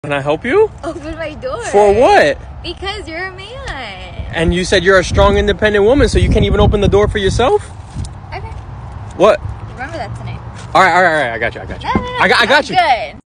Can I help you? Open my door. For what? Because you're a man. And you said you're a strong, independent woman, so you can't even open the door for yourself? Okay. What? Remember that tonight. All right. I got you. No. I got you. Good.